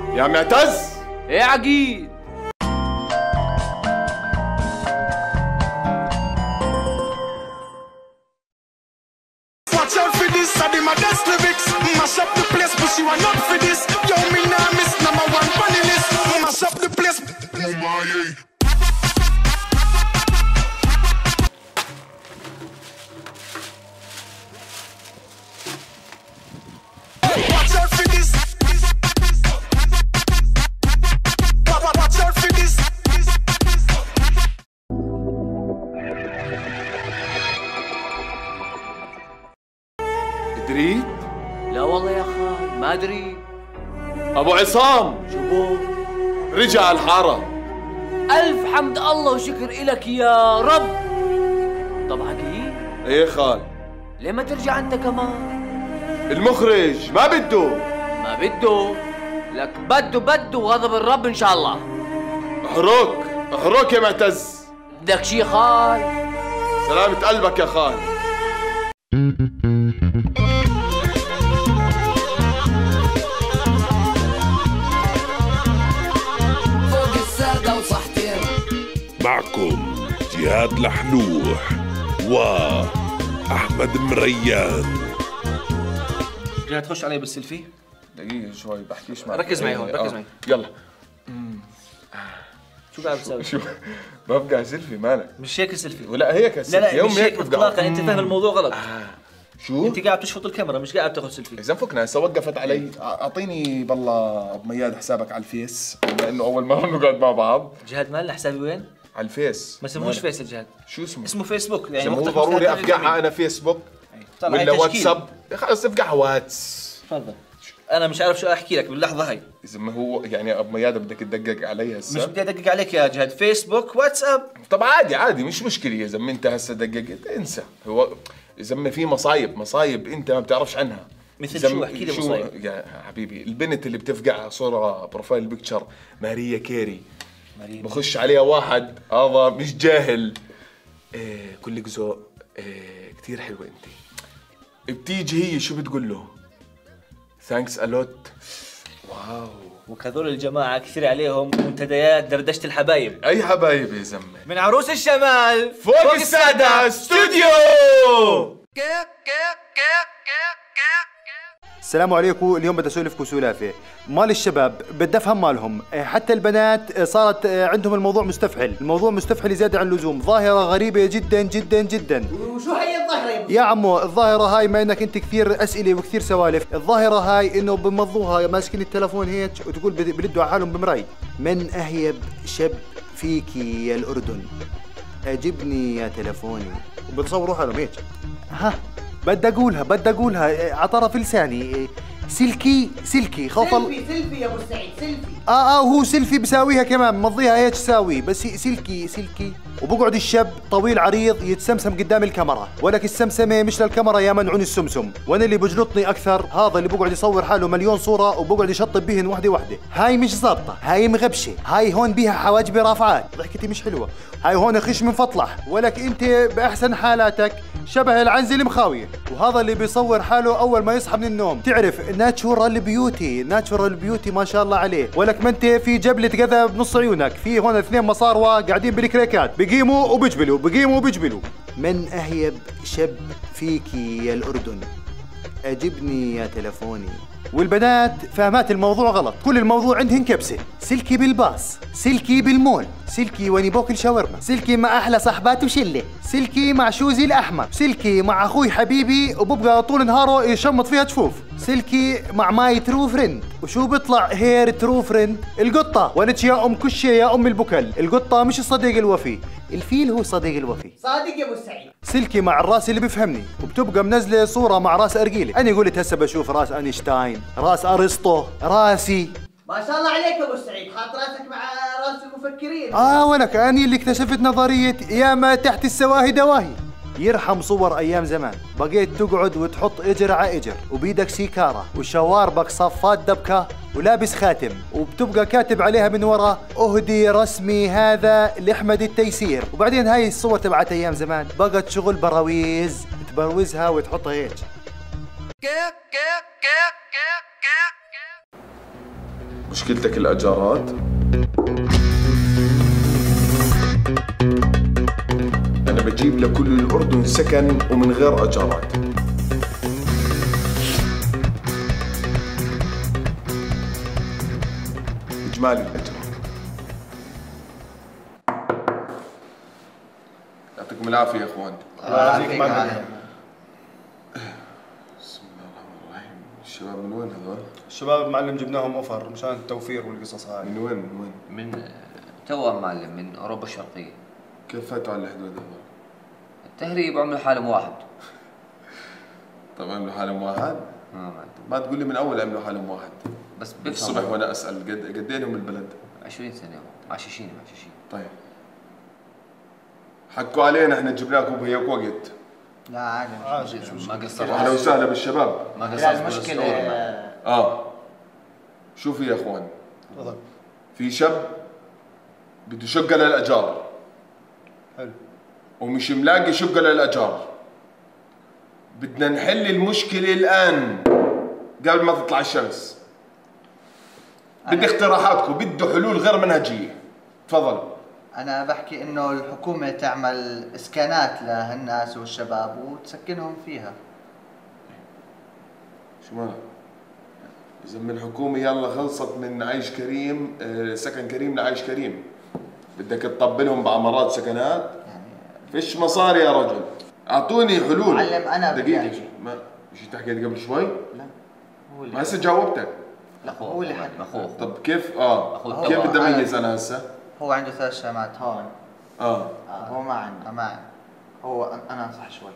يا معتز. ايه عقيد؟ دريت؟ لا والله يا خال ما ادري. ابو عصام شو بو؟ رجع الحاره. الف حمد الله وشكر الك يا رب. طب عقيد؟ ايه خال؟ ليه ما ترجع انت كمان؟ المخرج ما بده. ما بده؟ لك بده وغضب الرب ان شاء الله. احرق يا معتز. بدك شي خال؟ سلامة قلبك يا خال. معكم جهاد لحلوح وأحمد مريان. جهاد تخش علي بالسيلفي؟ دقيقة شوي بحكيش معك. ركز معي هون، ركز معي. يلا. شو قاعد بتسوي؟ شو ببقى سيلفي مالك؟ مش هيك سيلفي. ولا هيك سيلفي. لا مش هيك اطلاقا، انت فاهم الموضوع غلط. شو؟ انت قاعد تشفط الكاميرا مش قاعد تاخذ سيلفي. اذا فكنا هسه وقفت علي. اعطيني بالله ابو مياد حسابك على الفيس، بما انه اول مرة نقعد مع بعض. جهاد مالنا حسابي وين؟ على الفيس. ما اسمهوش فيس جهاد. شو اسمه؟ اسمه فيسبوك. يعني مو ضروري افقعها انا فيسبوك ولا واتساب. خلص افقعها واتس. تفضل. انا مش عارف شو احكي لك باللحظه هاي. اذا ما هو يعني ابو مياد بدك تدقق علي هسه. مش بدي ادقق عليك يا جهاد. فيسبوك واتساب. طب عادي مش مشكله يا زلمه. انت هسه دققت انسى. هو يا زلمه في مصايب انت ما بتعرفش عنها. مثل شو؟ احكي لي مصايب يا حبيبي. البنت اللي بتفقع صوره بروفايل بيكتشر ماريا كيري. بخش عليها واحد هذا مش جاهل. كلك ذوق. كثير حلوه انت. بتيجي هي شو بتقول له؟ ثانكس الوت. واو. وهذول الجماعه كثير عليهم منتديات دردشه الحبايب. اي حبايب يا زلمه؟ من عروس الشمال فوق السادة استوديو. السلام عليكم. اليوم بدي اسولفكم سلافه مال الشباب. بدي افهم مالهم. حتى البنات صارت عندهم الموضوع مستفحل زياده عن اللزوم. ظاهره غريبه جدا جدا جدا. وشو هي الظاهره يا عمو؟ الظاهره هاي ما انك انت كثير اسئله وكثير سوالف. الظاهره هاي انه بمضوها ماسكين التلفون هيك وتقول بردوا على حالهم بمراي. من اهيب شب فيكي يا الاردن، اجبني يا تلفوني. وبتصوروا حالهم هيك. ها بدي اقولها على طرف لساني. سلكي خوف سيلفي يا ابو سعيد سيلفي. وهو سيلفي بساويها كمان مضيها هيك ساوي. بس سلكي. وبقعد الشاب طويل عريض يتسمسم قدام الكاميرا. ولك السمسمه مش للكاميرا يا منعون السمسم. وانا اللي بجلطني اكثر هذا اللي بقعد يصور حاله مليون صوره وبقعد يشطب بيهن وحده. هاي مش ظابطه، هاي مغبشه. هاي هون بيها حواجب رافعات. ضحكتي مش حلوه. هاي هون خش من فطلح. ولك انت باحسن حالاتك شبه العنزه المخاويه. وهذا اللي بيصور حاله اول ما يصحى من النوم. تعرف ناتشورال بيوتي ما شاء الله عليه. ولك ما انت في جبلة كذا بنص عيونك. في هون 2 مصاروة قاعدين بالكريكات بيقيموا وبيجبلوا. من اهيب شب فيكي يا الاردن، اجبني يا تلفوني. والبنات فهمات الموضوع غلط. كل الموضوع عندهن كبسه. سلكي بالباص، سلكي بالمول، سلكي واني باكل شاورما، سلكي مع احلى صحبات وشله، سلكي مع شوزي الاحمر، سلكي مع اخوي حبيبي وببقى طول نهاره يشمط فيها جفوف، سلكي مع ماي ترو فريند. وشو بيطلع هير ترو فريند؟ القطه. ولدش يا ام كشه يا ام البكل. القطه مش الصديق الوفي، الفيل هو الصديق الوفي. صادق يا ابو سعيد. سلكي مع الراس اللي بفهمني وبتبقى منزله صوره مع راس ارجيله. انا قلت هسه بشوف راس اينشتاين، راس ارسطو، راسي. ما شاء الله عليك يا ابو سعيد، حاط راسك مع راس المفكرين. ولك اني اللي اكتشفت نظريه يا ما تحت السواهي دواهي. يرحم صور ايام زمان، بقيت تقعد وتحط اجر على اجر وبيدك سيكاره وشواربك صفات دبكه ولابس خاتم وبتبقى كاتب عليها من ورا اهدي رسمي هذا لاحمد التيسير. وبعدين هاي الصور تبعت ايام زمان بقت شغل براويز، تبروزها وتحطها هيك. مشكلتك الأجارات؟ أنا بجيب لكل الأردن سكن ومن غير أجارات. إجمالي الأجر. يعطيكم العافية يا إخوان. الله يعافيك معلم. بسم الله الرحمن الرحيم. الشباب من وين هذول؟ الشباب معلم جبناهم اوفر مشان التوفير والقصص هاي. من وين من وين؟ من توأم معلم من اوروبا الشرقيه. كيف فاتوا على الحدود هذول؟ التهريب عملوا حالهم واحد. طيب عملوا حالهم واحد؟ معلم. ما تقول لي من أول عملوا حالهم واحد. بس الصبح بفهم وأنا أسأل قد إيه لهم البلد؟ 20 سنه عشاشين. طيب حكوا علينا احنا جبناكم بهيك وقت. لا عادي. ما قصرت. اهلا وسهلا بالشباب. ما لا قصرت المشكلة شوفوا يا اخوان، تفضل. في شاب بده شقة للأجار. حلو. ومش ملاقي شقة للأجار. بدنا نحل المشكلة الآن قبل ما تطلع الشمس. بدي اقتراحاتكم، بده حلول غير منهجية. تفضل. أنا بحكي إنه الحكومة تعمل إسكانات لهالناس والشباب وتسكنهم فيها. شو مالك؟ إذا من الحكومة يلا خلصت من عيش كريم، سكن كريم لعيش كريم. بدك تطبلهم بعمارات سكنات؟ فيش مصاري يا رجل. أعطوني حلول. معلم أنا دقيقة. ما مش تحكي قبل شوي؟ لا هو ما هسه جاوبتك. لا هو اللي حكى. اخوه. طب كيف أخوه كيف بدي طبعاً. اميز انا هسه؟ هو عنده 3 شمات هون. هو ما عنده هو أنا أنصح شوي.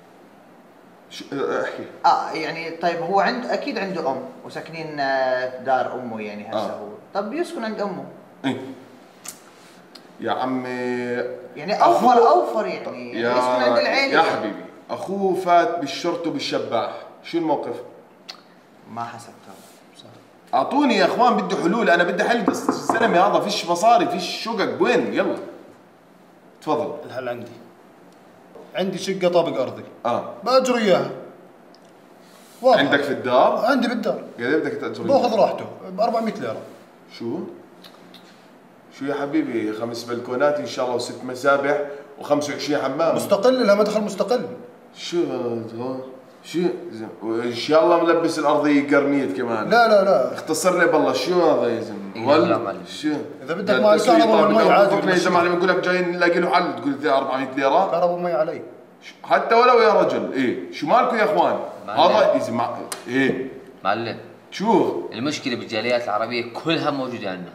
احكي. يعني طيب هو عنده اكيد عنده ام وساكنين في دار امه يعني هسه هو طب يسكن عند امه. إيه؟ يا عمي يعني اوفر يعني يا يسكن عند العيله. يا حبيبي اخوه فات بالشرط وبالشباح، شو الموقف؟ ما حسبتها. اعطوني يا اخوان، بدي حلول، انا بدي حل الزلمه هذا، فيش مصاري، فيش شقق، وين؟ يلا تفضل. الحل عندي شقة طابق أرضي. بأجر إياها. واضح. عندك في الدار؟ عندي بالدار. قد ايه بدك تأجر؟ باخذ راحته ب 400 ليرة. شو يا حبيبي؟ 5 بلكونات إن شاء الله و6 مسابح و25 حمام. مستقل، لها مدخل مستقل. شو ان شاء الله ملبس الارضيه قرميد كمان. لا اختصر لي بالله، شو هذا يا زلمه؟ شو اذا بدك مع الكهرباء والمي عادي. يا زلمه لما يقول لك جاي نلاقي له حل تقول لي 400 ليره كهرباء ومي علي حتى ولو يا رجل. ايه شو مالكم يا اخوان؟ هذا ايه معلم. شو المشكله بالجاليات العربيه كلها موجوده عندنا.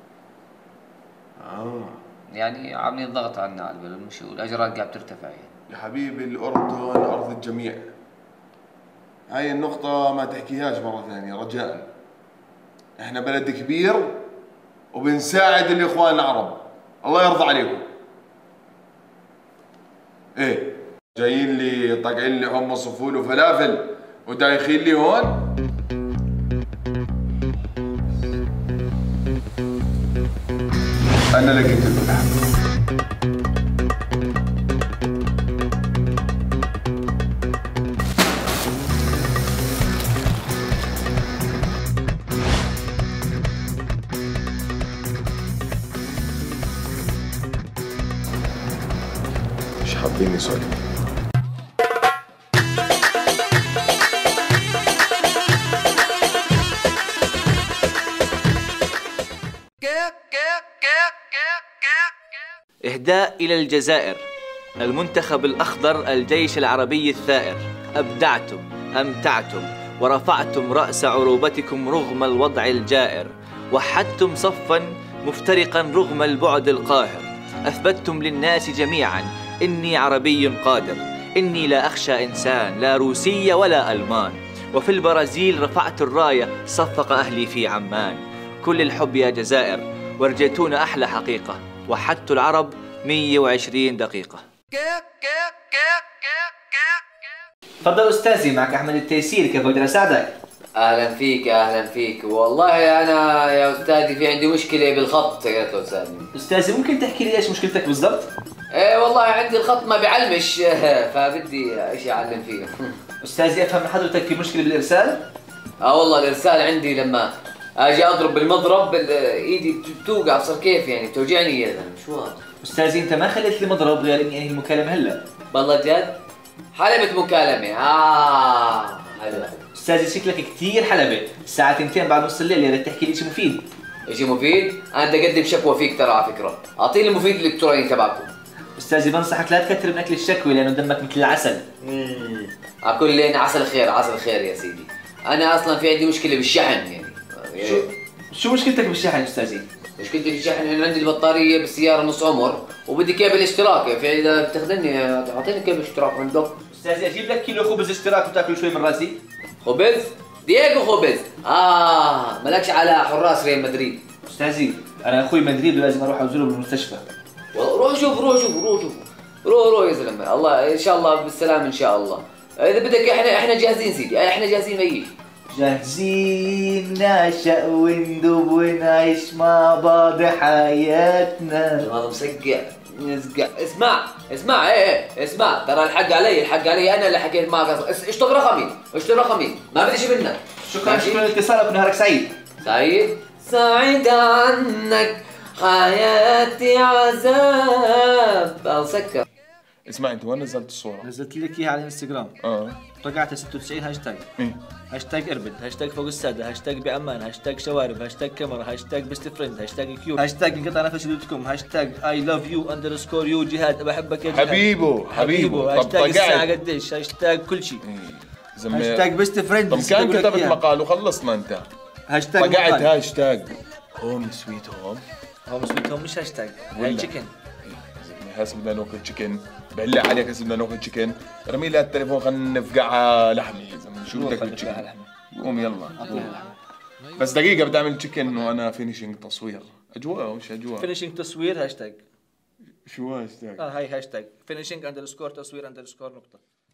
يعني عاملين ضغط عنا على البلد والاجرات قاعده ترتفع يعني. يا حبيبي الأردن أرض الجميع. هاي النقطة ما تحكيهاش مرة ثانية رجاء. احنا بلد كبير وبنساعد الإخوان العرب، الله يرضى عليكم. ايه جايين لي طاقعين لي حمص وفول وفلافل ودايخين لي هون. أنا لقيت البلاد. مش حابين يسولفوا. إهداء إلى الجزائر. المنتخب الأخضر الجيش العربي الثائر، أبدعتم، أمتعتم، ورفعتم رأس عروبتكم رغم الوضع الجائر، وحدتم صفاً مفترقاً رغم البعد القاهر، أثبتتم للناس جميعاً إني عربي قادر، إني لا أخشى إنسان، لا روسي ولا ألمان. وفي البرازيل رفعت الراية، صفق أهلي في عمان. كل الحب يا جزائر، ورجيتونا أحلى حقيقة، وحدت العرب 120 دقيقة. تفضل أستاذي، معك أحمد التيسير، كيف أقدر أساعدك؟ اهلا فيك اهلا فيك. والله انا يا استاذي في عندي مشكله بالخط يا استاذي. أستاذي ممكن تحكي لي إيش مشكلتك بالضبط؟ ايه والله عندي الخط ما بيعلمش فبدي شيء اعلم فيه. أستاذي أفهم من حضرتك في مشكلة بالإرسال؟ والله الارسال عندي لما اجي اضرب بالمضرب ايدي بتوقع، صار كيف يعني بتوجعني يا زلمه شو هذا؟ استاذي انت ما خليت لي مضرب غير اني انهي المكالمه هلا. والله جد؟ حلبة مكالمة حلو. استاذي شكلك كثير حلبة، الساعة 2 بعد نص الليل، يا ريت تحكي لي شيء مفيد. شيء مفيد؟ انا بدي اقدم شكوى فيك ترى على فكرة، اعطيني المفيد الالكتروني تبعكم. استاذي بنصحك لا تكثر من اكل الشكوى لانه دمك مثل العسل. على كل لين عسل خير، عسل خير يا سيدي. انا اصلا في عندي مشكلة بالشحن يعني. شو مشكلتك بالشحن استاذي؟ مشكلتي بالشحن انه عندي البطارية بالسيارة نص عمر وبدي كيبل اشتراك، في اذا بتخدمني اعطيني كيبل اشتراك عندك. استاذي اجيب لك كيلو خبز اشتراك وتاكل شوي من راسي؟ خبز؟ دييغو خبز. مالكش على حراس ريال مدريد. استاذي انا اخوي مدريد ولازم اروح ازوره بالمستشفى. روح شوف روح يا زلمه، الله ان شاء الله بالسلامه ان شاء الله. اذا بدك احنا جاهزين سيدي، احنا جاهزين ميت. جاهزين نعشق وندوب ونعيش مع بعض حياتنا. هذا مسقع. اسمع اسمع ترى الحق علي انا اللي حكيت معك اصلا. اشطب رقمي ما بدي شيء منك. شكرا لاتصالك ونهارك سعيد. سعيد عنك حياتي عذاب. سكر. اسمع انت وين نزلت الصورة؟ نزلت لك اياها على الانستغرام. طقعت 96 هاشتاج. هاشتاج اربد، هاشتاج فوق السادة، هاشتاج بامان، هاشتاج شوارب، هاشتاج كاميرا، هاشتاج بيست فريند، هاشتاج كيوب، هاشتاج انقطع نفسي دوت كوم، هاشتاج اي لاف يو اندرسكور يو جهاد بحبك يا جهاد. حبيبه هاشتاج الساعة قديش، هاشتاج كل شيء. هاشتاج بيست فريند. طب كان كتبت مقال وخلصنا انت. هاشتاج طقعت هاشتاج هوم سويت هوم. هوم سويت هوم مش هاشتاج، هاي تشيكن. هسه بدنا ناكل تشيكن، بالله عليك هسه بدنا ناكل تشيكن، رمي لي التليفون خلينا نفقعها لحمه يا زلمه، شو بدك بالتشيكن؟ قوم يلا بس دقيقة بدي اعمل تشيكن وانا فينيشينج تصوير، اجواء مش اجواء. فينيشينج تصوير هاشتاج. شو هاشتاج؟ هاي هاشتاج فينيشينج اندرسكور تصوير اندرسكور نقطة.